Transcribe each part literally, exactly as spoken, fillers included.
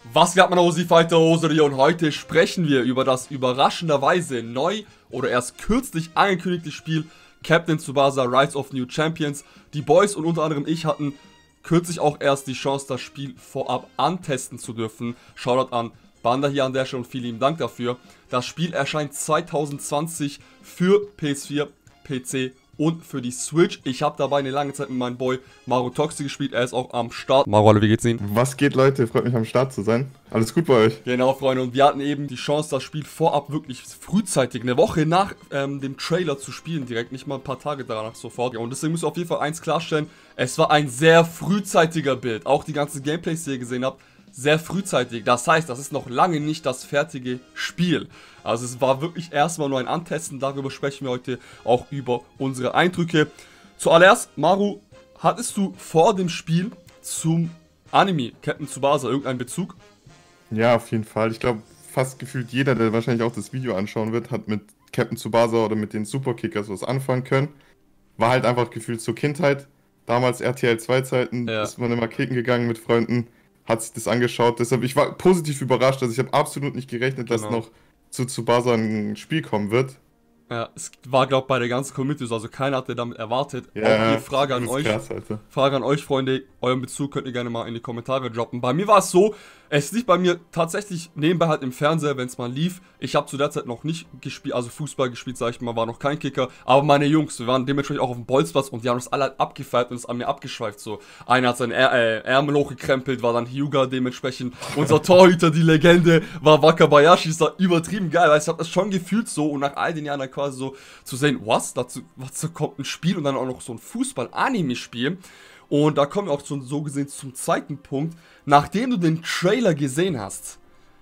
Was geht, meine Aussie-Fighter Hoseri, und heute sprechen wir über das überraschenderweise neu oder erst kürzlich angekündigte Spiel Captain Tsubasa Rise of New Champions. Die Boys und unter anderem ich hatten kürzlich auch erst die Chance, das Spiel vorab antesten zu dürfen. Shoutout an Banda hier an der Stelle und vielen lieben Dank dafür. Das Spiel erscheint zwanzig zwanzig für P S vier, P C und für die Switch. Ich habe dabei eine lange Zeit mit meinem Boy Maru Toxi gespielt. Er ist auch am Start. Maru, wie geht's Ihnen? Was geht, Leute? Freut mich, am Start zu sein. Alles gut bei euch? Genau, Freunde. Und wir hatten eben die Chance, das Spiel vorab wirklich frühzeitig, eine Woche nach ähm, dem Trailer zu spielen. Direkt, nicht mal ein paar Tage danach sofort. Und deswegen müssen wir auf jeden Fall eins klarstellen. Es war ein sehr frühzeitiger Bild. Auch die ganzen Gameplays, die ihr gesehen habt, sehr frühzeitig. Das heißt, das ist noch lange nicht das fertige Spiel. Also es war wirklich erstmal nur ein Antesten. Darüber sprechen wir heute auch über unsere Eindrücke. Zuallererst, Maru, hattest du vor dem Spiel zum Anime Captain Tsubasa irgendeinen Bezug? Ja, auf jeden Fall. Ich glaube, fast gefühlt jeder, der wahrscheinlich auch das Video anschauen wird, hat mit Captain Tsubasa oder mit den Superkickers was anfangen können. War halt einfach gefühlt zur Kindheit. Damals R T L zwei Zeiten, Ja. ist man immer kicken gegangen mit Freunden, hat sich das angeschaut. Deshalb, ich war positiv überrascht. Also ich habe absolut nicht gerechnet, dass Genau. noch zu Tsubasa ein Spiel kommen wird. Ja, es war, glaube ich, bei der ganzen Community so, also keiner hatte damit erwartet. Ja, auch hier Frage an das ist euch. krass, Alter. Frage an euch, Freunde, euren Bezug könnt ihr gerne mal in die Kommentare droppen. Bei mir war es so, es lief bei mir tatsächlich nebenbei halt im Fernseher, wenn es mal lief. Ich habe zu der Zeit noch nicht gespielt, also Fußball gespielt, sag ich mal, war noch kein Kicker. Aber meine Jungs, wir waren dementsprechend auch auf dem Bolzplatz und die haben das alle halt abgefeiert und es an mir abgeschweift. So, einer hat seinen Är äh, Ärmel hochgekrempelt, war dann Hyuga dementsprechend. Unser Torhüter, die Legende, war Wakabayashi, ist da übertrieben geil, weil ich habe das schon gefühlt so und nach all den Jahren dann quasi so zu sehen, was, dazu, was, da kommt ein Spiel und dann auch noch so ein Fußball-Anime-Spiel. Und da kommen wir auch schon so gesehen zum zweiten Punkt. Nachdem du den Trailer gesehen hast,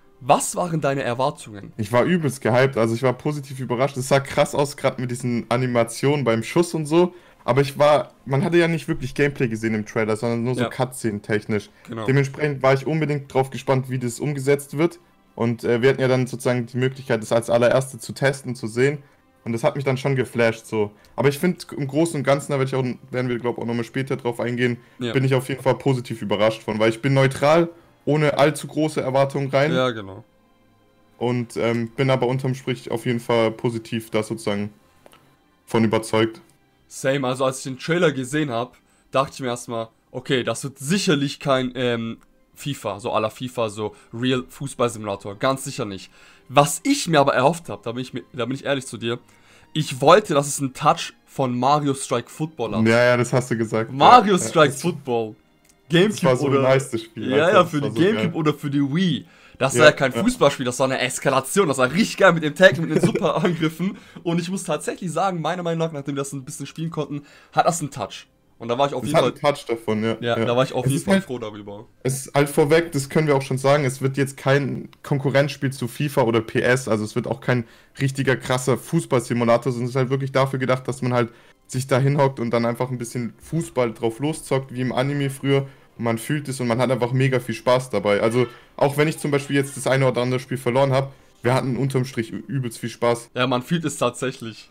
was waren deine Erwartungen? Ich war übelst gehypt, also ich war positiv überrascht. Es sah krass aus, gerade mit diesen Animationen beim Schuss und so. Aber ich war, man hatte ja nicht wirklich Gameplay gesehen im Trailer, sondern nur so Ja. Cutscene technisch. Genau. Dementsprechend war ich unbedingt drauf gespannt, wie das umgesetzt wird. Und äh, wir hatten ja dann sozusagen die Möglichkeit, das als allererste zu testen, zu sehen. Und das hat mich dann schon geflasht, so. Aber ich finde, im Großen und Ganzen, da werd ich auch, werden wir, glaube ich, auch nochmal später drauf eingehen, Ja. bin ich auf jeden Fall positiv überrascht von, weil ich bin neutral, ohne allzu große Erwartungen rein. Ja, genau. Und ähm, bin aber unterm Strich auf jeden Fall positiv da sozusagen von überzeugt. Same, also als ich den Trailer gesehen habe, dachte ich mir erstmal, okay, das wird sicherlich kein ähm, FIFA, so à la FIFA, so Real Fußball-Simulator, ganz sicher nicht. Was ich mir aber erhofft habe, da bin ich, mir- da bin ich ehrlich zu dir, ich wollte, dass es einen Touch von Mario Strike Football hat. Ja, ja, das hast du gesagt. Mario ja, Strike ja, Football. Das Gamecube war so oder... ein nice Spiel. Ja, Alter, ja, das für die war so Gamecube geil. oder für die Wii. Das Ja, war ja kein ja. Fußballspiel, das war eine Eskalation, das war richtig geil mit dem Tag, mit den super Angriffen. Und ich muss tatsächlich sagen, meiner Meinung nach, nachdem wir das ein bisschen spielen konnten, hat das einen Touch. Und da war ich auf Es jeden hat Fall... einen Touch davon, ja. Ja, da war ich auf Es jeden ist Fall halt- froh darüber. Es ist halt vorweg, das können wir auch schon sagen, es wird jetzt kein Konkurrenzspiel zu FIFA oder P S, also es wird auch kein richtiger krasser Fußballsimulator, sondern es ist halt wirklich dafür gedacht, dass man halt sich da hinhockt und dann einfach ein bisschen Fußball drauf loszockt, wie im Anime früher. Und man fühlt es und man hat einfach mega viel Spaß dabei. Also auch wenn ich zum Beispiel jetzt das eine oder andere Spiel verloren habe, wir hatten unterm Strich ü- übelst viel Spaß. Ja, man fühlt es tatsächlich.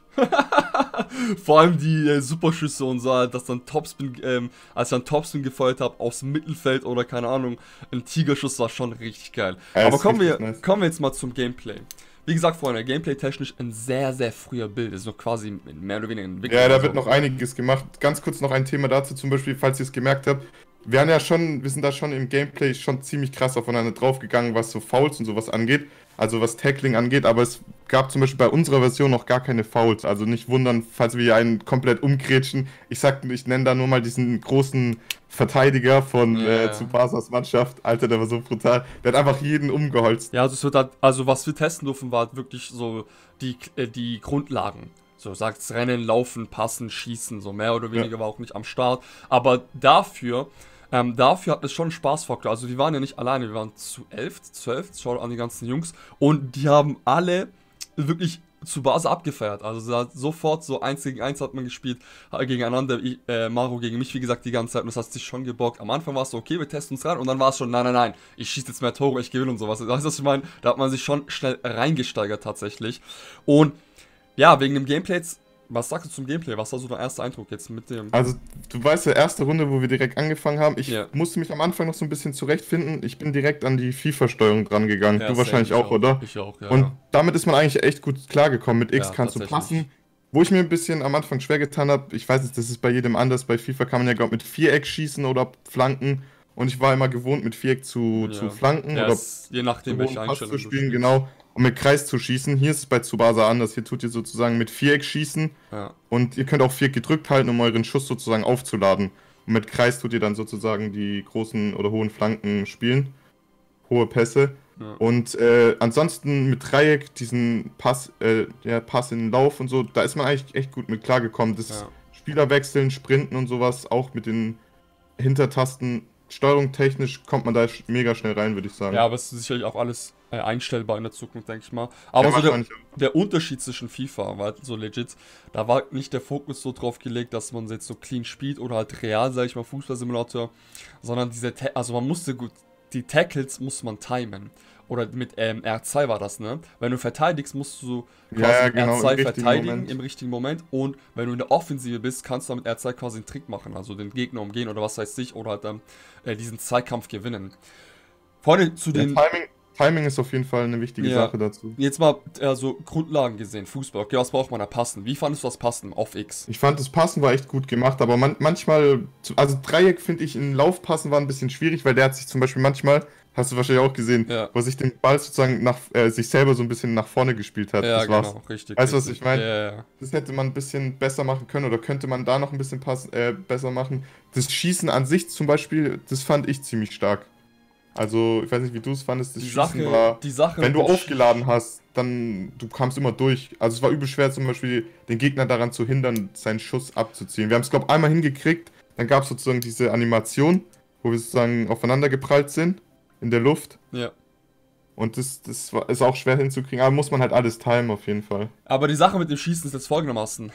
Vor allem die äh, Superschüsse und so, dass dann Topspin, ähm, als ich dann Topspin gefeuert habe, aus dem Mittelfeld oder keine Ahnung, ein Tigerschuss war schon richtig geil. Ja, Aber ist kommen wir, richtig nice. kommen wir jetzt mal zum Gameplay. Wie gesagt, Freunde, gameplay-technisch ein sehr, sehr früher Bild. Ist noch quasi mehr oder weniger entwickelt. Ja, da Also, wird noch einiges gemacht. Ganz kurz noch ein Thema dazu, zum Beispiel, falls ihr es gemerkt habt. Wir haben ja schon, wir sind da schon im Gameplay schon ziemlich krass aufeinander draufgegangen, was so Fouls und sowas angeht. Also was Tackling angeht, aber es gab zum Beispiel bei unserer Version noch gar keine Fouls. Also nicht wundern, falls wir hier einen komplett umgrätschen. Ich sag, ich nenne da nur mal diesen großen Verteidiger von Ja. äh, Tsubasas Mannschaft. Alter, der war so brutal. Der hat einfach jeden umgeholzt. Ja, also es wird halt, also was wir testen durften, war halt wirklich so die, äh, die Grundlagen. So sagt's Rennen, Laufen, Passen, Schießen, so mehr oder weniger war auch nicht am Start. Aber dafür, ähm, dafür hat es schon einen Spaßfaktor. Also wir waren ja nicht alleine, wir waren zu elf, zwölf, schau an die ganzen Jungs. Und die haben alle wirklich Tsubasa abgefeiert. Also da hat sofort so eins gegen eins hat man gespielt, äh, gegeneinander, ich, äh, Maru gegen mich, wie gesagt, die ganze Zeit. Und das hat sich schon gebockt. Am Anfang war es so, okay, wir testen uns rein. Und dann war es schon, nein, nein, nein, ich schieße jetzt mehr Tore, ich gewinne und sowas. Weißt du, was ich meine? Da hat man sich schon schnell reingesteigert tatsächlich. Und ja, wegen dem Gameplay jetzt Was sagst du zum Gameplay? Was war so der erste Eindruck jetzt mit dem... Also, du weißt ja, erste Runde, wo wir direkt angefangen haben, ich Ja. musste mich am Anfang noch so ein bisschen zurechtfinden. Ich bin direkt an die FIFA-Steuerung dran gegangen. Ja, du same, wahrscheinlich ich auch, oder? Ich auch, ja. Und ja. damit ist man eigentlich echt gut klargekommen. Mit X Ja, kannst du tatsächlich. passen. Wo ich mir ein bisschen am Anfang schwer getan habe, ich weiß nicht, das ist bei jedem anders. Bei FIFA kann man ja, glaube ich, mit Viereck schießen oder flanken. Und ich war immer gewohnt, mit Viereck zu, Ja. zu flanken Ja, oder es, je nachdem, hohen welche Pass Einstellung zu du spielen, spielst. genau. Und mit Kreis zu schießen. Hier ist es bei Tsubasa anders. Hier tut ihr sozusagen mit Viereck schießen. Ja. Und ihr könnt auch Viereck gedrückt halten, um euren Schuss sozusagen aufzuladen. Und mit Kreis tut ihr dann sozusagen die großen oder hohen Flanken spielen. Hohe Pässe. Ja. Und äh, ansonsten mit Dreieck, diesen Pass, äh, der Pass in den Lauf und so, da ist man eigentlich echt gut mit klargekommen. Das Ja. Spielerwechseln, Sprinten und sowas, auch mit den Hintertasten, Steuerung technisch kommt man da sch- mega schnell rein, würde ich sagen. Ja, aber es ist sicherlich auch alles äh, einstellbar in der Zukunft, denke ich mal. Aber Ja, so der, wahrscheinlich auch. der Unterschied zwischen FIFA war halt so legit, da war nicht der Fokus so drauf gelegt, dass man jetzt so clean spielt oder halt real, sag ich mal, Fußballsimulator, sondern diese, Ta also man musste gut, die Tackles muss man timen. Oder mit ähm, R zwei war das, ne? Wenn du verteidigst, musst du quasi Ja, ja, mit genau, R zwei im richtigen verteidigen Moment. im richtigen Moment. Und wenn du in der Offensive bist, kannst du mit R zwei quasi einen Trick machen. Also den Gegner umgehen oder was weiß ich. Oder halt dann äh, diesen Zweikampf gewinnen. Vorne zu Ja, den... Timing, Timing ist auf jeden Fall eine wichtige Ja. Sache dazu. Jetzt mal äh, so Grundlagen gesehen, Fußball. Okay, was braucht man da passen? Wie fandest du das Passen auf X? Ich fand das Passen war echt gut gemacht, aber man, manchmal, also Dreieck finde ich in Laufpassen war ein bisschen schwierig, weil der hat sich zum Beispiel manchmal, hast du wahrscheinlich auch gesehen, Ja. wo er sich den Ball sozusagen nach, äh, sich selber so ein bisschen nach vorne gespielt hat. Ja, das war's. genau, richtig. Weißt du, was richtig. ich meine? Ja, ja, ja. Das hätte man ein bisschen besser machen können oder könnte man da noch ein bisschen pass äh, besser machen. Das Schießen an sich zum Beispiel, das fand ich ziemlich stark. Also, ich weiß nicht, wie du es fandest, das Die Schießen Sache, war, die Sache wenn du mit dem aufgeladen hast, dann, du kamst immer durch. Also es war übel schwer zum Beispiel, den Gegner daran zu hindern, seinen Schuss abzuziehen. Wir haben es, glaube ich, einmal hingekriegt, dann gab es sozusagen diese Animation, wo wir sozusagen aufeinander geprallt sind, in der Luft. Schießen- Ja. Und das, das war, ist auch schwer hinzukriegen, aber muss man halt alles timen auf jeden Fall. Aber die Sache mit dem Schießen ist jetzt folgendermaßen.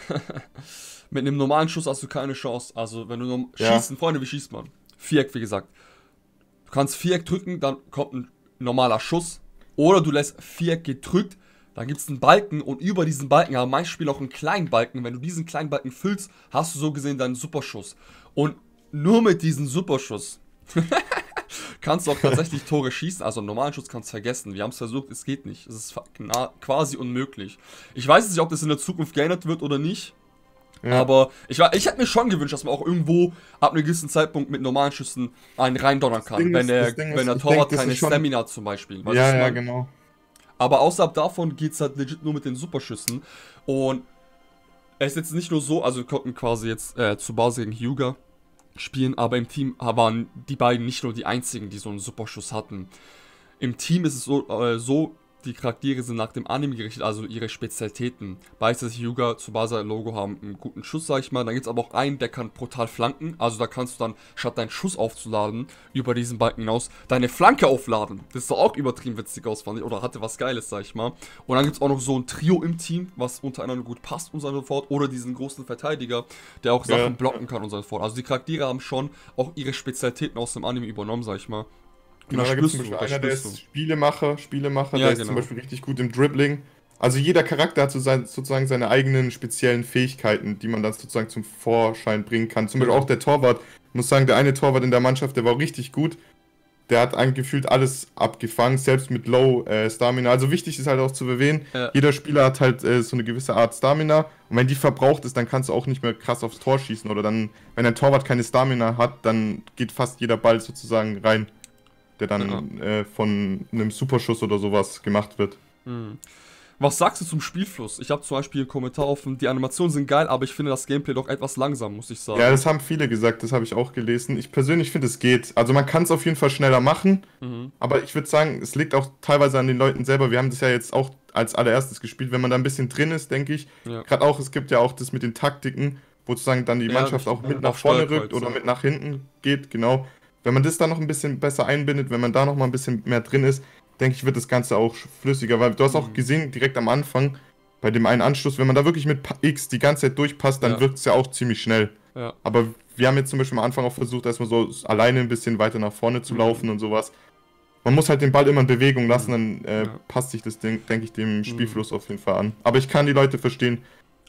Mit einem normalen Schuss hast du keine Chance. Also, wenn du norm- Ja. schießen, Freunde, wie schießt man? Viereck, wie gesagt. Du kannst Viereck drücken, dann kommt ein normaler Schuss. Oder du lässt Viereck gedrückt, dann gibt es einen Balken und über diesen Balken haben manche Spieler auch einen kleinen Balken. Wenn du diesen kleinen Balken füllst, hast du so gesehen deinen Superschuss. Und nur mit diesem Superschuss kannst du auch tatsächlich Tore schießen. Also einen normalen Schuss kannst du vergessen. Wir haben es versucht, es geht nicht. Es ist fa- na- quasi unmöglich. Ich weiß nicht, ob das in der Zukunft geändert wird oder nicht. Ja. Aber ich, war- ich hätte mir schon gewünscht, dass man auch irgendwo ab einem gewissen Zeitpunkt mit normalen Schüssen einen reindonnern kann. Ding wenn ist- der, das Ding wenn ist, der ich Torwart denk, das keine ist schon- Stamina hat zum Beispiel. Weißt du, ja, was ich ja, mein? genau. Aber außerhalb davon geht es halt legit nur mit den Superschüssen. Und es ist jetzt nicht nur so, also wir konnten quasi jetzt äh, Tsubasa gegen Hyuga spielen, aber im Team waren die beiden nicht nur die einzigen, die so einen Superschuss hatten. Im Team ist es so, äh, so die Charaktere sind nach dem Anime gerichtet, also ihre Spezialitäten. Beispielsweise Hyuga, Tsubasa, Logo haben einen guten Schuss, sag ich mal. Dann gibt es aber auch einen, der kann brutal flanken. Also da kannst du dann, statt deinen Schuss aufzuladen, über diesen Balken hinaus, deine Flanke aufladen. Das sah auch übertrieben witzig aus, fand ich. Oder hatte was Geiles, sag ich mal. Und dann gibt es auch noch so ein Trio im Team, was untereinander gut passt und so fort. Oder diesen großen Verteidiger, der auch Ja. Sachen blocken kann und so fort. Also die Charaktere haben schon auch ihre Spezialitäten aus dem Anime übernommen, sag ich mal. Und Genau, das da gibt es spürst zum du, Beispiel das einer, der spürst ist du. Spielemacher, Spielemacher, Ja, der ist genau. zum Beispiel richtig gut im Dribbling. Also jeder Charakter hat so sein, sozusagen seine eigenen speziellen Fähigkeiten, die man dann sozusagen zum Vorschein bringen kann. Zum Beispiel Genau. auch der Torwart. Ich muss sagen, der eine Torwart in der Mannschaft, der war richtig gut. Der hat eigentlich gefühlt alles abgefangen, selbst mit Low äh, Stamina. Also wichtig ist halt auch zu erwähnen, Ja. jeder Spieler hat halt äh, so eine gewisse Art Stamina. Und wenn die verbraucht ist, dann kannst du auch nicht mehr krass aufs Tor schießen. Oder dann, wenn ein Torwart keine Stamina hat, dann geht fast jeder Ball sozusagen rein, der dann äh, von einem Superschuss oder sowas gemacht wird. Hm. Was sagst du zum Spielfluss? Ich habe zum Beispiel einen Kommentar offen, die Animationen sind geil, aber ich finde das Gameplay doch etwas langsam, muss ich sagen. Ja, das haben viele gesagt, das habe ich auch gelesen. Ich persönlich finde, es geht. Also man kann es auf jeden Fall schneller machen, Mhm. aber ich würde sagen, es liegt auch teilweise an den Leuten selber. Wir haben das ja jetzt auch als allererstes gespielt. Wenn man da ein bisschen drin ist, denke ich, Ja. gerade auch, es gibt ja auch das mit den Taktiken, wo sozusagen dann die Ja, Mannschaft richtig. auch mit Auf nach vorne Steuerkreuz, rückt oder ja. mit nach hinten geht, genau. Wenn man das dann noch ein bisschen besser einbindet, wenn man da noch mal ein bisschen mehr drin ist, denke ich, wird das Ganze auch flüssiger, weil du hast auch Mhm. gesehen, direkt am Anfang, bei dem einen Anschluss, wenn man da wirklich mit Pa- X die ganze Zeit durchpasst, dann Ja. wirkt es ja auch ziemlich schnell. Ja. Aber wir haben jetzt zum Beispiel am Anfang auch versucht, erstmal so alleine ein bisschen weiter nach vorne zu Mhm. laufen und sowas. Man muss halt den Ball immer in Bewegung lassen, dann äh, Ja. passt sich das, Ding, denke ich, dem Spielfluss auf jeden Fall an. Aber ich kann die Leute verstehen,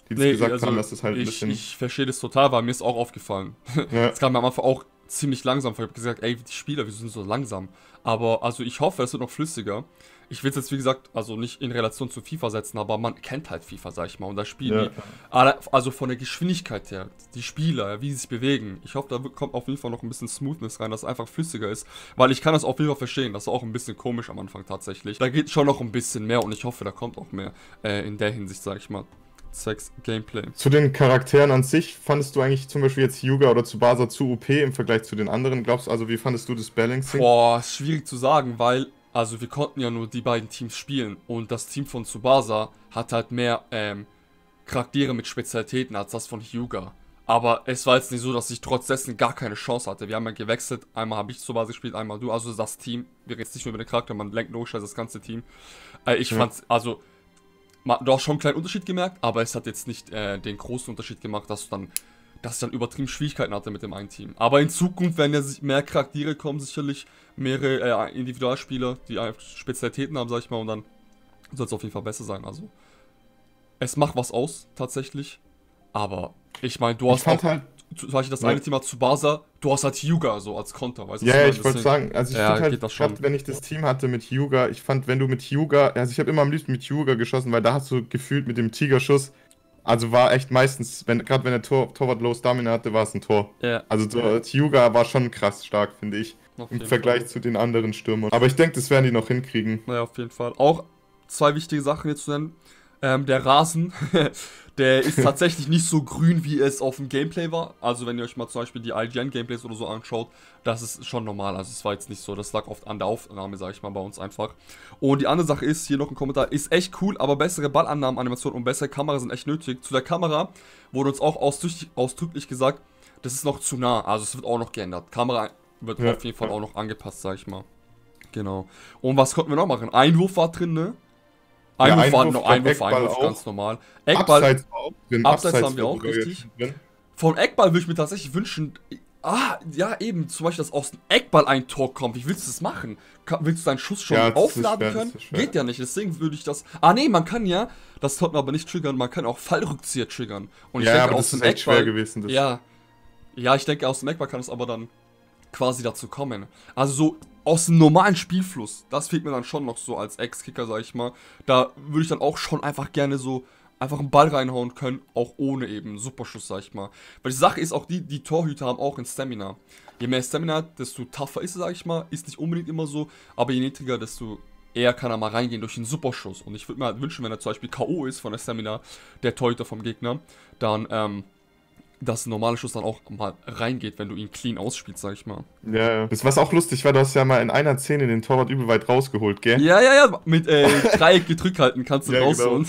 die das Nee, gesagt also haben, dass das halt ein ich, bisschen... ich verstehe das total, weil mir ist auch aufgefallen. Ja. Das kam mir am Anfang auch ziemlich langsam vor. Ich habe gesagt, ey, die Spieler, wir sind so langsam. Aber also ich hoffe, es wird noch flüssiger. Ich will es jetzt, wie gesagt, also nicht in Relation zu FIFA setzen, aber man kennt halt FIFA, sag ich mal. Und da spielen Ja. die, also von der Geschwindigkeit her, die Spieler, wie sie sich bewegen. Ich hoffe, da wird- kommt auf jeden Fall noch ein bisschen Smoothness rein, dass es einfach flüssiger ist. Weil ich kann das auf jeden Fall verstehen. Das ist auch ein bisschen komisch am Anfang tatsächlich. Da geht schon noch ein bisschen mehr und ich hoffe, da kommt auch mehr äh, in der Hinsicht, sag ich mal. Zwecks Gameplay. Zu den Charakteren an sich, fandest du eigentlich zum Beispiel jetzt Hyuga oder Tsubasa zu O P im Vergleich zu den anderen? Glaubst du, also wie fandest du das Balancing? Boah, ist schwierig zu sagen, weil, also wir konnten ja nur die beiden Teams spielen und das Team von Tsubasa hat halt mehr ähm, Charaktere mit Spezialitäten als das von Hyuga. Aber es war jetzt nicht so, dass ich trotz dessen gar keine Chance hatte. Wir haben ja gewechselt, einmal habe ich Tsubasa gespielt, einmal du, also das Team. Wir reden jetzt nicht nur über den Charakter, man lenkt logischerweise das ganze Team. Äh, ich Ja. fand's, also, man hat doch schon einen kleinen Unterschied gemerkt, aber es hat jetzt nicht äh, den großen Unterschied gemacht, dass du dann, dass ich dann übertrieben Schwierigkeiten hatte mit dem einen Team. Aber in Zukunft werden ja sich mehr Charaktere kommen, sicherlich mehrere äh, Individualspieler, die äh, Spezialitäten haben, sag ich mal, und dann soll es auf jeden Fall besser sein. Also, es macht was aus, tatsächlich. Aber ich meine, du Ich hast fand auch, halt, zum Beispiel das Ja. eine Team hat Tsubasa, du hast halt Hyuga so als Konter, weißt du? ja, was ja, ich ich meine? wollte Deswegen- sagen, also ich Ja, finde halt, geht das schon. grad wenn ich das Team hatte mit Hyuga, ich fand, wenn du mit Hyuga, also ich habe immer am liebsten mit Hyuga geschossen, weil da hast du gefühlt mit dem Tigerschuss, also war echt meistens, wenn gerade wenn der Tor, Torwart Low Stamina hatte, war es ein Tor. Ja, Also so, Hyuga war schon krass stark, finde ich, auf im jeden Vergleich Fall. zu den anderen Stürmern. Aber ich denke, das werden die noch hinkriegen. Naja, auf jeden Fall. Auch zwei wichtige Sachen jetzt zu nennen. Ähm, der Rasen, der ist tatsächlich nicht so grün, wie es auf dem Gameplay war. Also wenn ihr euch mal zum Beispiel die I G N-Gameplays oder so anschaut, das ist schon normal. Also es war jetzt nicht so, das lag oft an der Aufnahme, sag ich mal, bei uns einfach. Und die andere Sache ist, hier noch ein Kommentar, ist echt cool, aber bessere Ballannahmen, Animationen und bessere Kamera sind echt nötig. Zu der Kamera wurde uns auch ausdrücklich, ausdrücklich gesagt, das ist noch zu nah. Also es wird auch noch geändert. Kamera wird Ja, auf jeden Fall ja. auch noch angepasst, sag ich mal. Genau. Und was konnten wir noch machen? Einwurf war drin, ne? Ja, Einwurf, war Einwurf, noch der Einwurf, Eckball Einwurf, auch. ganz normal. Eckball, Abseits war auch drin. Abseits haben wir war auch, sogar jetzt richtig. drin. vom Eckball würde ich mir tatsächlich wünschen, ah, ja eben, zum Beispiel, dass aus dem Eckball ein Tor kommt. Wie willst du das machen? Ka- Willst du deinen Schuss schon Ja, das ist aufladen schwer, das können? ist schwer. Geht ja nicht, deswegen würde ich das, ah nee, man kann ja, das konnte man aber nicht triggern, man kann auch Fallrückzieher triggern. Und ich Ja, denke, aber aus das dem ist echt schwer Eckball, gewesen. Das. ja, ja, ich denke, aus dem Eckball kann es aber dann quasi dazu kommen. Also so aus dem normalen Spielfluss, das fehlt mir dann schon noch so als Ex-Kicker, sag ich mal. Da würde ich dann auch schon einfach gerne so einfach einen Ball reinhauen können, auch ohne eben einen Superschuss, sag ich mal. Weil die Sache ist auch, die, die Torhüter haben auch ein Stamina. Je mehr Stamina hat, desto tougher ist es, sag ich mal. Ist nicht unbedingt immer so, aber je niedriger, desto eher kann er mal reingehen durch einen Superschuss. Und ich würde mir halt wünschen, wenn er zum Beispiel K O ist von der Stamina, der Torhüter vom Gegner, dann, ähm, dass ein normaler Schuss dann auch mal reingeht, wenn du ihn clean ausspielst, sag ich mal. Ja, ja. Das, was auch lustig war, du hast ja mal in einer Szene den Torwart übel weit rausgeholt, gell? Ja, ja, ja, mit äh, Dreieck gedrückt halten kannst du Ja, rausholen.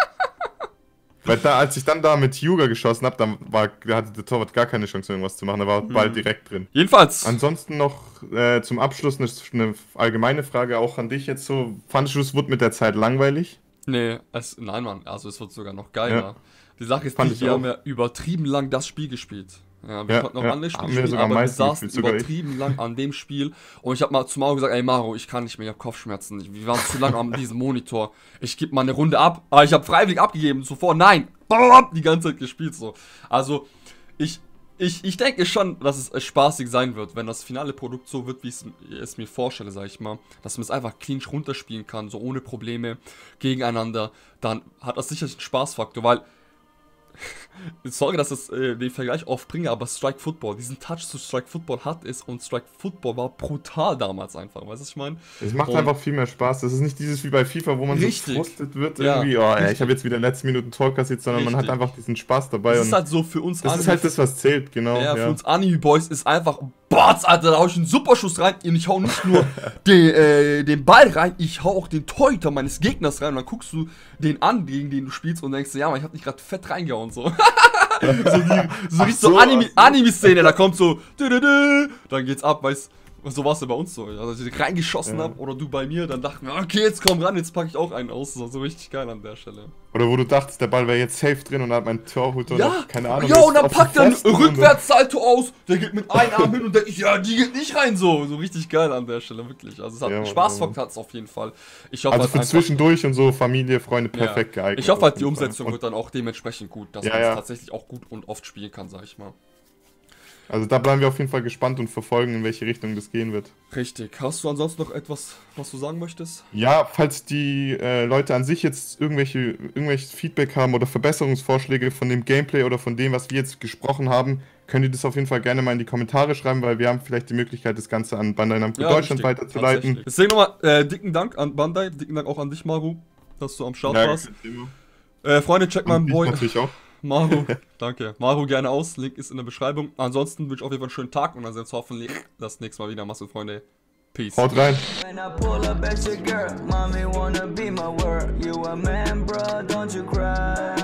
Weil da, als ich dann da mit Hyuga geschossen habe, dann war, da hatte der Torwart gar keine Chance, irgendwas zu machen. Da war Ball Hm. direkt drin. Jedenfalls, Ansonsten noch äh, zum Abschluss eine, eine allgemeine Frage auch an dich jetzt so. Fandest du, es wurde mit der Zeit langweilig? nee, es, nein, Mann, also es wird sogar noch geiler. Ja. Die Sache ist, Fand die, ich wir auch. haben ja übertrieben lang das Spiel gespielt. Ja, wir Ja, konnten auch ja, andere Spiele haben wir spielen, sogar am aber wir meisten saßen gespielt, sogar ich. übertrieben lang an dem Spiel. Und ich habe mal zu Maro gesagt, ey Maro, ich kann nicht mehr, ich habe Kopfschmerzen. Wir waren zu lange an diesem Monitor. Ich gebe mal eine Runde ab. Aber ich habe freiwillig abgegeben, zuvor, nein. Die ganze Zeit gespielt so. Also, ich, ich, ich denke schon, dass es äh, spaßig sein wird, wenn das finale Produkt so wird, wie ich es mir vorstelle, sag ich mal. Dass man es einfach clean runterspielen kann, so ohne Probleme, gegeneinander. Dann hat das sicherlich einen Spaßfaktor, weil sorry, dass ich äh, den Vergleich oft bringe, aber Strike Football, diesen Touch zu Strike Football hat es und Strike Football war brutal damals einfach, weißt du, was ich meine? Es macht Und- einfach viel mehr Spaß. Das ist nicht dieses wie bei FIFA, wo man Richtig. so frustet wird Ja, irgendwie. Oh, ey, richtig. ich habe jetzt wieder in den letzten Minuten Tor kassiert, sondern man hat Richtig. einfach diesen Spaß dabei. Das Und ist halt so für uns das ist halt das, was zählt, genau. ja, Ja, für uns Anime-Boys ist einfach, Batz, Alter, da hau ich einen Superschuss rein und ich hau nicht nur den, äh, den Ball rein, ich hau auch den Torhüter meines Gegners rein und dann guckst du den an, gegen den du spielst und denkst, ja, man, ich hab nicht gerade fett reingehauen, so. so die, so, Ach richtig so so, Anime- ach so. Anime-Szene, da kommt so, dü -dü -dü, dann geht's ab, weißt So war es ja bei uns so. Also, als ich reingeschossen ja. habe oder du bei mir, dann dachten wir, okay, jetzt komm ran, jetzt packe ich auch einen aus. Das war so richtig geil an der Stelle. Oder wo du dachtest, der Ball wäre jetzt safe drin und dann hat mein Torhüter ja. noch, keine Ahnung. Ja, und dann packt er einen Rückwärtssalto aus, der geht mit einem Arm hin und denkt, ja, die geht nicht rein so. So richtig geil an der Stelle, wirklich. Also es hat ja, Spaßfaktor hat es auf jeden Fall. Ich hoffe, also halt für zwischendurch und so, Familie, Freunde, perfekt ja. geeignet. Ich hoffe halt, die Umsetzung wird dann auch dementsprechend gut, dass ja, man es ja. tatsächlich auch gut und oft spielen kann, sag ich mal. Also da bleiben wir auf jeden Fall gespannt und verfolgen, in welche Richtung das gehen wird. Richtig. Hast du ansonsten noch etwas, was du sagen möchtest? Ja, falls die äh, Leute an sich jetzt irgendwelche, irgendwelches Feedback haben oder Verbesserungsvorschläge von dem Gameplay oder von dem, was wir jetzt gesprochen haben, könnt ihr das auf jeden Fall gerne mal in die Kommentare schreiben, weil wir haben vielleicht die Möglichkeit, das Ganze an Bandai Namco ja, Deutschland richtig, weiterzuleiten. Deswegen nochmal äh, dicken Dank an Bandai, dicken Dank auch an dich, Maru, dass du am Start ja, warst. Äh, Freunde, check mal meinen Boy. Natürlich auch. Maru, danke. Maru gerne aus, Link ist in der Beschreibung. Ansonsten wünsche ich auf jeden Fall einen schönen Tag und dann sehen wir uns hoffentlich das nächste Mal wieder. Mach's gut, Freunde. Peace. Haut rein. When I pull up at your girl, mommy wanna be my world. You a man, bro, don't you cry.